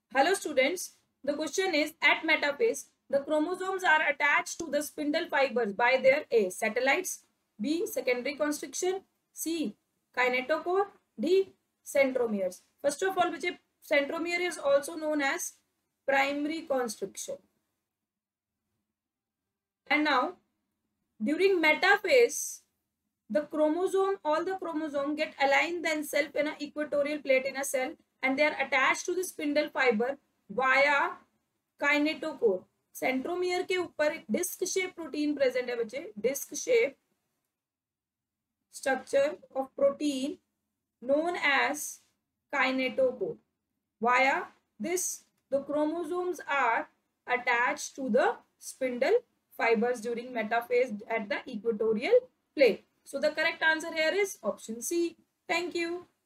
Hello students, the question is at metaphase, the chromosomes are attached to the spindle fibers by their A. Satellites, B. Secondary constriction, C. Kinetochore, D. Centromeres. First of all, which centromere is also known as primary constriction. And now, during metaphase, all the chromosome get aligned themselves in an equatorial plate in a cell and they are attached to the spindle fiber via kinetochore. Centromere के ऊपर एक disc shape protein present है बच्चे, disc shape structure of protein known as kinetochore. Via this, the chromosomes are attached to the spindle fibers during metaphase at the equatorial plate. So the correct answer here is option C. Thank you.